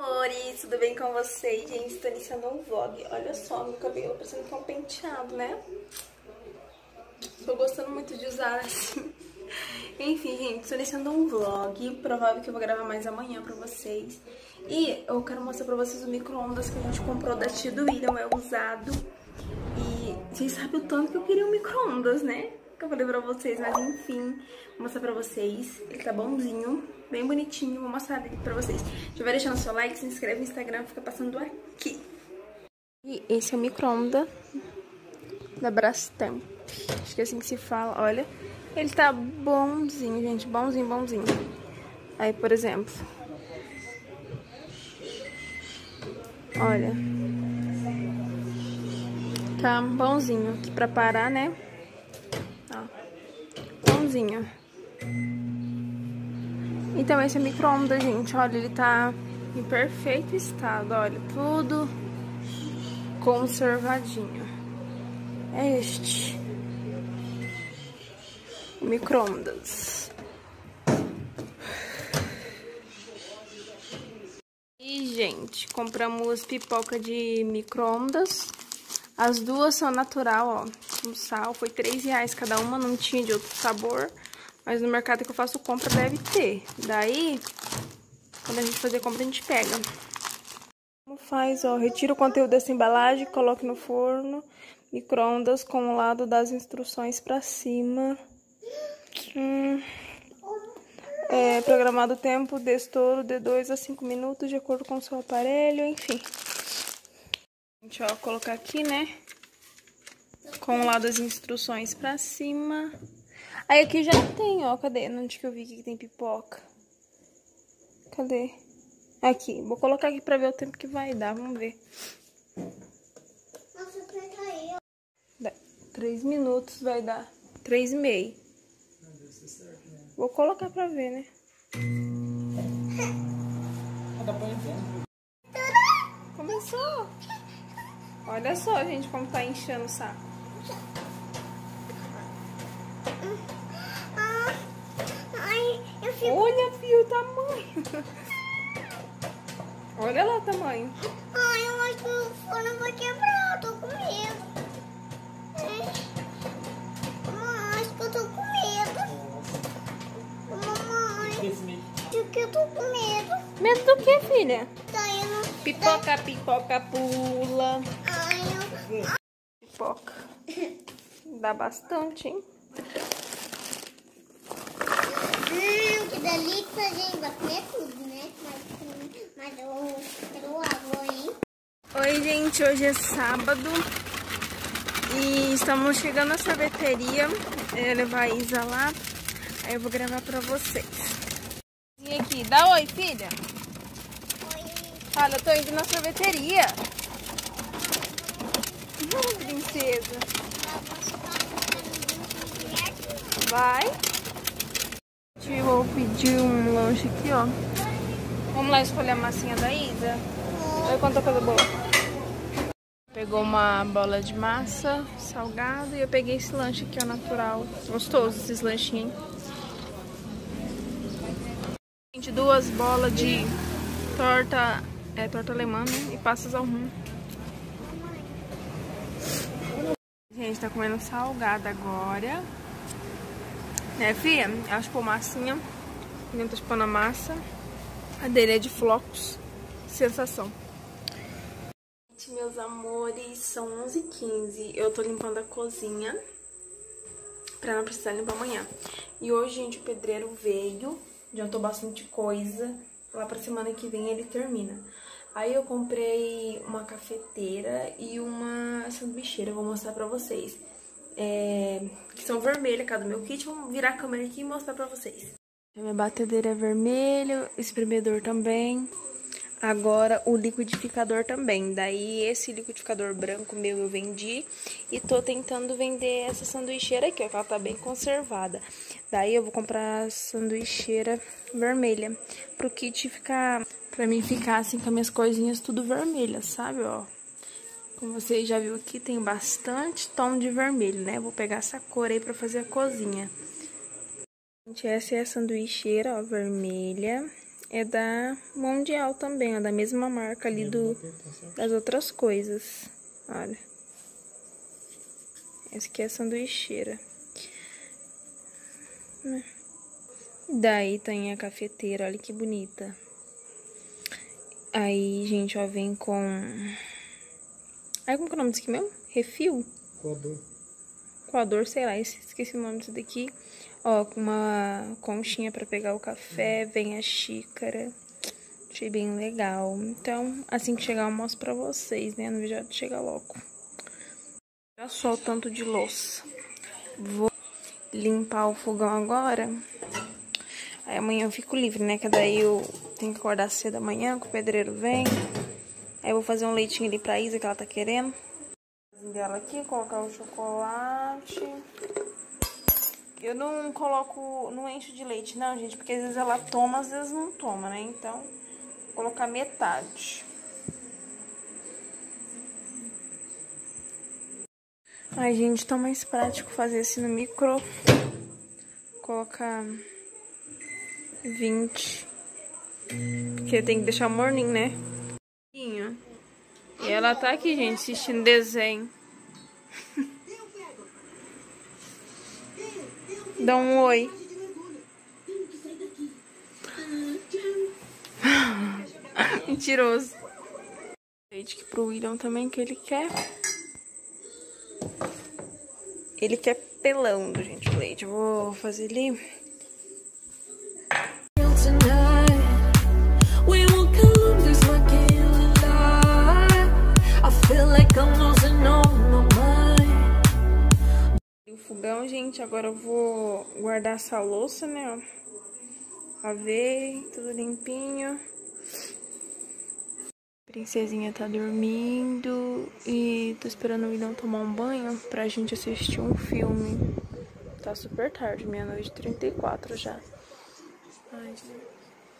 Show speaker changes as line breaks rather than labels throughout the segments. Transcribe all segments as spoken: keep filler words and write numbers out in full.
amores, tudo bem com vocês? Gente, estou iniciando um vlog. Olha só, meu cabelo parecendo que é um penteado, né? Tô gostando muito de usar assim. Enfim, gente, estou iniciando um vlog. Provável que eu vou gravar mais amanhã pra vocês. E eu quero mostrar pra vocês o micro-ondas que a gente comprou da tia do William, é usado. E vocês sabem o tanto que eu queria um micro-ondas, né? Que eu falei pra vocês, mas enfim, vou mostrar pra vocês. Ele tá bonzinho, bem bonitinho, vou mostrar ele pra vocês. Já vai deixando seu like, se inscreve no Instagram, fica passando aqui. E esse é o micro-ondas da Brastemp. Acho que é assim que se fala, olha. Ele tá bonzinho, gente, bonzinho, bonzinho. Aí, por exemplo, olha. Tá bonzinho aqui pra parar, né? Ó, bonzinho. Então esse é micro-ondas, gente. Olha, ele tá em perfeito estado. Olha, tudo conservadinho. É este o micro-ondas. E, gente, compramos pipoca de micro-ondas. As duas são natural, ó, com sal. Foi três reais cada uma, não tinha de outro sabor. Mas no mercado que eu faço compra deve ter. Daí, quando a gente fazer compra, a gente pega. Como faz, ó, retira o conteúdo dessa embalagem, coloque no forno. Micro-ondas com o lado das instruções pra cima. Hum, é, programado o tempo de estouro de dois a cinco minutos, de acordo com o seu aparelho, enfim. Deixa eu colocar aqui, né? Com o lado das instruções pra cima. Aí aqui já tem, ó. Cadê? Onde que eu vi que tem pipoca? Cadê? Aqui. Vou colocar aqui pra ver o tempo que vai dar. Vamos ver.
Nossa, aperta aí, ó.
Dá três minutos vai dar. Três e meio. Vou colocar pra ver, né? Começou. Olha só, gente, como tá inchando o saco.
Ai, eu fico...
Olha, filho, o tamanho. Olha lá o tamanho.
Ai, eu acho que o forno vai quebrar, eu tô com medo. Mamãe, acho que eu tô com medo. Mamãe, acho que eu tô com medo.
Medo do que, filha?
Tá indo...
Pipoca, pipoca, pula.
Ai, eu...
Pipoca. Dá bastante, hein?
Hum, que delícia, gente. Vai comer tudo, né? Mas, mas eu quero água, hein?
Oi, gente. Hoje é sábado. E estamos chegando na sorveteria. Eu levar a Isa lá. Aí eu vou gravar pra vocês. E aqui, dá oi, filha.
Oi.
Fala, eu tô indo na sorveteria. Hum, princesa. Vai. Eu vou pedir um lanche aqui, ó. Vamos lá escolher a massinha da Isa. Olha quanta coisa boa. Pegou uma bola de massa salgada e eu peguei esse lanche aqui, ó, natural. Gostoso esses lanchinhos, hein? Gente, duas bolas de torta, é, torta alemã, né? E passas ao rum. Gente, tá comendo salgada agora. Né, filha? Ela chupou massinha. Ele tá chupando a massa. A dele é de flocos. Sensação. Gente, meus amores, são onze e quinze. Eu tô limpando a cozinha pra não precisar limpar amanhã. E hoje, gente, o pedreiro veio. Adiantou bastante coisa. Lá pra semana que vem ele termina. Aí eu comprei uma cafeteira e uma sanduicheira. Eu vou mostrar pra vocês. É, que são vermelhas, cada meu kit. Vamos virar a câmera aqui e mostrar pra vocês. A minha batedeira é vermelho, o espremedor também. Agora o liquidificador também. Daí esse liquidificador branco meu eu vendi. E tô tentando vender essa sanduicheira aqui, ó, que ela tá bem conservada. Daí eu vou comprar a sanduicheira vermelha. Pro kit ficar, pra mim ficar assim com as minhas coisinhas tudo vermelhas, sabe, ó. Como vocês já viram aqui, tem bastante tom de vermelho, né? Vou pegar essa cor aí pra fazer a cozinha. Gente, essa é a sanduicheira, ó, vermelha. é da Mundial também, ó, da mesma marca ali do, das outras coisas. Olha. Essa aqui é a sanduicheira. Daí tem a cafeteira, olha que bonita. Aí, gente, ó, vem com... Aí, como que é o nome disso aqui mesmo? Refil?
Coador.
Coador, sei lá, esqueci o nome disso daqui. Ó, com uma conchinha pra pegar o café, vem a xícara. Achei bem legal. Então, assim que chegar eu mostro pra vocês, né? No vídeo chega logo. Olha só o tanto de louça. Vou limpar o fogão agora. Aí amanhã eu fico livre, né? Que daí eu tenho que acordar cedo amanhã, que o pedreiro vem. Aí eu vou fazer um leitinho ali pra Isa, que ela tá querendo. Dela aqui, colocar o chocolate. Eu não coloco, não encho de leite não, gente, porque às vezes ela toma, às vezes não toma, né? Então, vou colocar metade. Ai, gente, tá mais prático fazer assim no micro. Colocar vinte. Porque tem que deixar morninho, né? E ela tá aqui, gente, assistindo desenho. Dá um oi. Mentiroso. Leite que pro William também que ele quer. Ele quer pelando, gente, o leite. Eu vou fazer ele. O fogão, gente, agora eu vou guardar essa louça, né, ó. Lavei, tudo limpinho. A princesinha tá dormindo e tô esperando o William tomar um banho pra gente assistir um filme. Tá super tarde, meia-noite e trinta e quatro já. Ai, gente.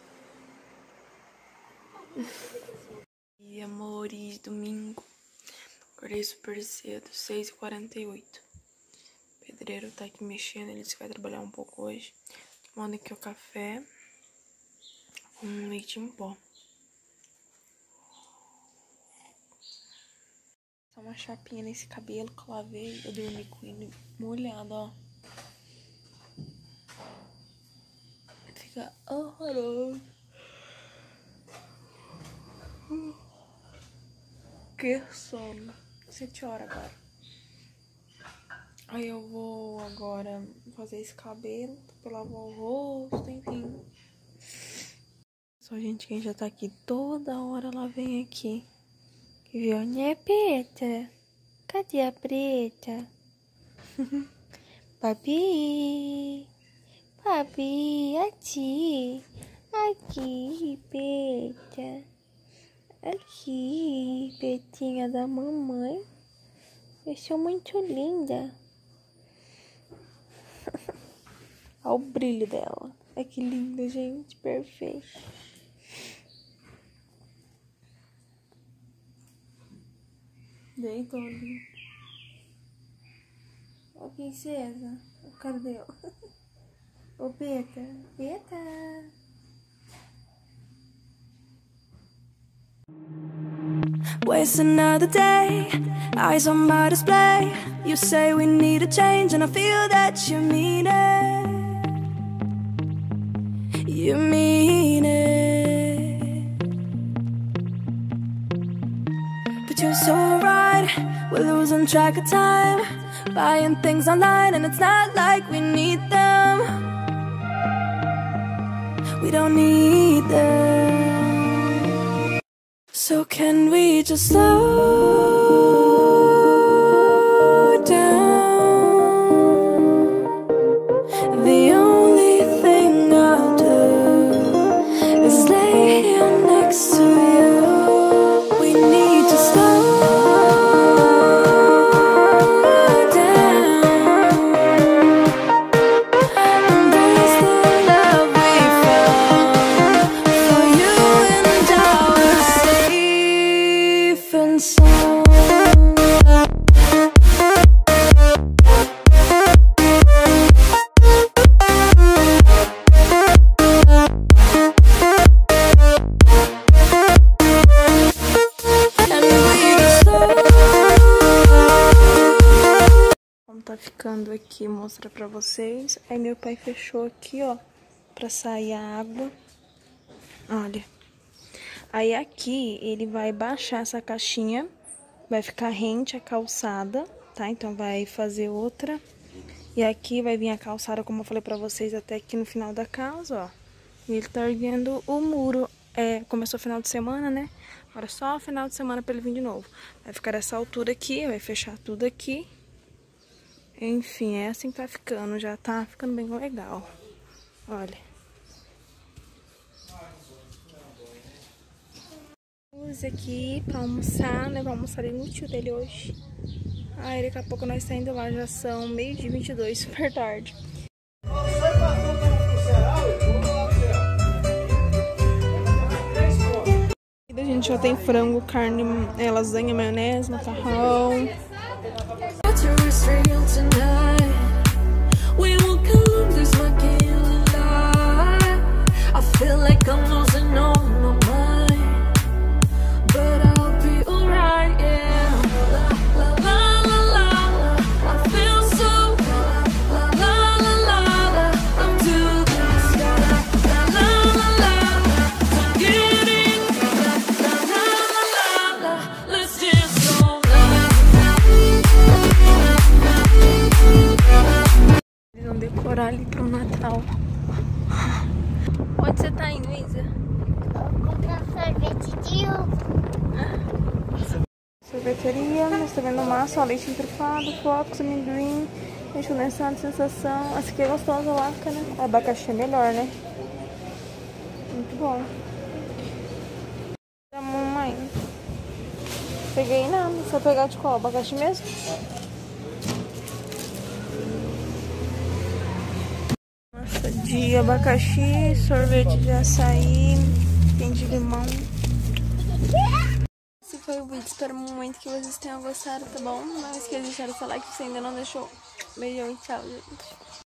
E amores, domingo. Acordei super cedo, seis e quarenta e oito. O pedreiro tá aqui mexendo, ele disse que vai trabalhar um pouco hoje. Tomando aqui o café com leite em pó. Só uma chapinha nesse cabelo que eu lavei. Eu dormi com ele molhado, ó. Fica horroroso. Que sono. Sete horas agora. Aí eu vou agora fazer esse cabelo, pra lavar o rosto, enfim. Só, gente, quem já tá aqui toda hora, ela vem aqui. Viu, né, preta? Cadê a preta? Papi, papi, aqui, aqui, preta. Aqui, pretinha da mamãe. Eu sou muito linda. Olha o brilho dela. Olha que linda, gente. Perfeito. Deitou ali. Ô, princesa. Cadê ela? Ô, Peta. Peta.
Waste another day, eyes on my display. You say we need a change and I feel that you mean it. You mean it. But you're so right, we're losing track of time. Buying things online and it's not like we need them. We don't need them. So can we just slow down? The only thing I'll do is lay here next to you. We need to slow down. Embrace the love we found. For you and I was safe and sound.
aqui mostrar pra vocês. Aí meu pai fechou aqui, ó, pra sair a água. Olha. Aí aqui ele vai baixar essa caixinha, vai ficar rente a calçada, tá? Então vai fazer outra. E aqui vai vir a calçada, como eu falei pra vocês, até aqui no final da casa, ó. E ele tá erguendo o muro. É, começou final de semana, né? Agora só final de semana pra ele vir de novo. Vai ficar essa altura aqui, vai fechar tudo aqui. Enfim, é assim que tá ficando. Já tá ficando bem legal. Olha. Vamos aqui pra almoçar, né? Vamos almoçar ali no tio dele hoje. Aí daqui a pouco nós tá indo lá. Já são meio-dia e vinte e dois, super tarde. A gente já tem frango, carne, é, lasanha, maionese, macarrão. Decorar ali pro Natal. Onde você tá indo, Isa?
Vou comprar sorvete de uva.
Sorveteria, nós tá vendo massa, ó, leite entrufado, flocos, amendoim, leite condensado, sensação. Essa aqui é gostosa, laca, né? O abacaxi é melhor, né? Muito bom. Da mamãe. Peguei nada, só pegar de qual? Abacaxi mesmo? De abacaxi, sorvete de açaí, tem de limão. Esse foi o vídeo, espero muito que vocês tenham gostado, tá bom? Não esqueça de deixar o seu like se ainda não deixou. Beijão e tchau, gente.